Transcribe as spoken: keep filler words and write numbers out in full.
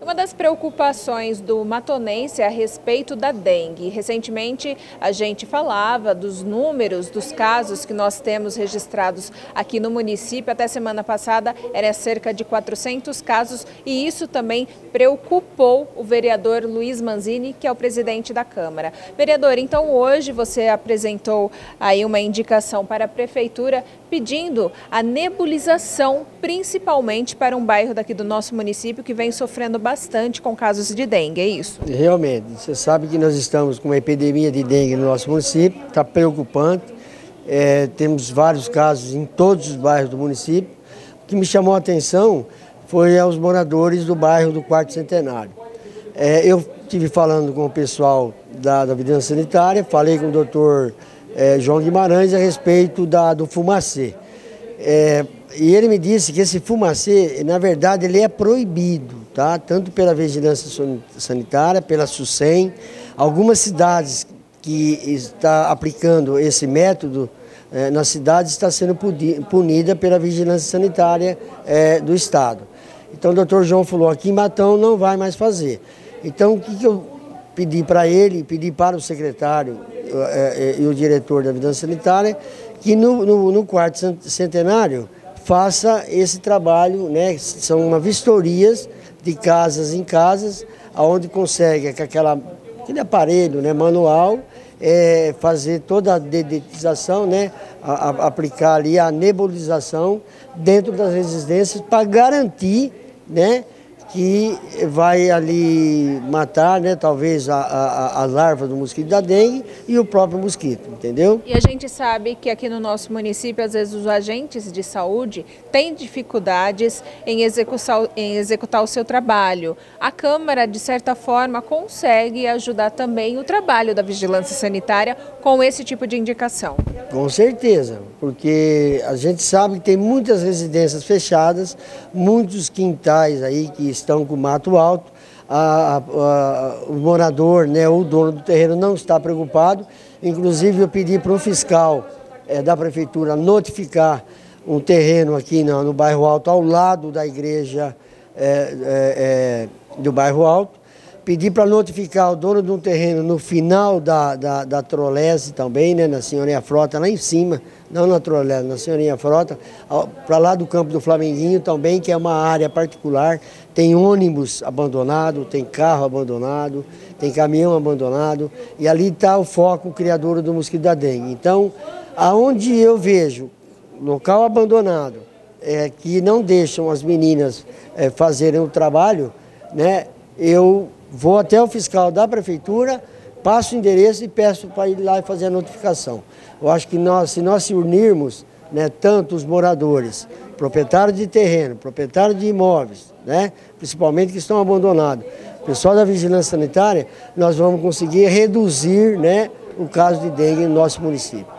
Uma das preocupações do matonense é a respeito da dengue. Recentemente, a gente falava dos números, dos casos que nós temos registrados aqui no município. Até semana passada, era cerca de quatrocentos casos e isso também preocupou o vereador Luiz Manzini, que é o presidente da Câmara. Vereador, então hoje você apresentou aí uma indicação para a Prefeitura pedindo a nebulização, principalmente para um bairro daqui do nosso município que vem sofrendo bastante com casos de dengue, é isso? Realmente, você sabe que nós estamos com uma epidemia de dengue no nosso município, está preocupante, é, temos vários casos em todos os bairros do município. O que me chamou a atenção foi aos moradores do bairro do Quarto Centenário. É, eu estive falando com o pessoal da, da Vigilância Sanitária, falei com o doutor é, João Guimarães a respeito da, do fumacê. É, e ele me disse que esse fumacê, na verdade, ele é proibido, tá? Tanto pela Vigilância Sanitária, pela SUSEM. Algumas cidades que estão aplicando esse método, eh, na cidade está sendo punida pela Vigilância Sanitária eh, do Estado. Então o doutor João falou, aqui em Matão não vai mais fazer. Então o que, que eu pedi para ele, pedi para o secretário eh, eh, e o diretor da Vigilância Sanitária, que no, no, no Quarto Centenário faça esse trabalho, né? São uma vistorias de casas em casas, onde consegue com aquela, aquele aparelho, né, manual, é, fazer toda a dedetização, né, a, a, aplicar ali a nebulização dentro das residências para garantir, né, que vai ali matar, né, talvez a, a, a larva do mosquito da dengue e o próprio mosquito, entendeu? E a gente sabe que aqui no nosso município, às vezes os agentes de saúde têm dificuldades em executar, em executar o seu trabalho. A Câmara, de certa forma, consegue ajudar também o trabalho da Vigilância Sanitária com esse tipo de indicação. Com certeza, porque a gente sabe que tem muitas residências fechadas, muitos quintais aí que estão com mato alto, a, a, a, o morador, né, ou o dono do terreno não está preocupado. Inclusive eu pedi para um fiscal é, da prefeitura notificar um terreno aqui no, no bairro Alto, ao lado da igreja é, é, é, do bairro Alto. Pedi para notificar o dono de um terreno no final da, da, da Trolese também, né, na Senhorinha Frota, lá em cima, não na Trolese, na Senhorinha Frota, para lá do campo do Flamenguinho também, que é uma área particular, tem ônibus abandonado, tem carro abandonado, tem caminhão abandonado, e ali está o foco criador do mosquito da dengue. Então, aonde eu vejo local abandonado, é, que não deixam as meninas é, fazerem o trabalho, né, eu vou até o fiscal da prefeitura, passo o endereço e peço para ir lá e fazer a notificação. Eu acho que nós, se nós se unirmos, né, tanto os moradores, proprietários de terreno, proprietários de imóveis, né, principalmente que estão abandonados, pessoal da Vigilância Sanitária, nós vamos conseguir reduzir, né, o caso de dengue no nosso município.